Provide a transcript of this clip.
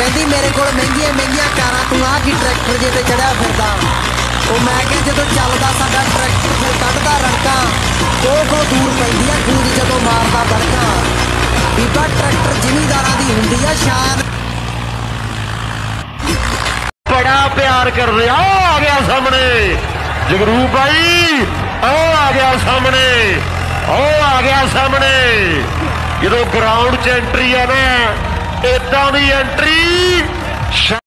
कहती मेरे को महंगिया महंगिया कारां तू आ की ट्रैक्टर जे ते चढ़िया फिरदा ਉਹ मैं क्या जो चलता साडा ट्रैक्टर फिर कढ़दा रड़का को दूर पैंदियां खूद जदों मारदा बड़का बीबा ट्रैक्टर जिमीदारां दी हुंदी आ शान बड़ा प्यार कर रहा आ गया सामने जगरूप भाई आ गया सामने आ गया सामने जो ग्राउंड च एंट्री है ना इदां दी एंट्री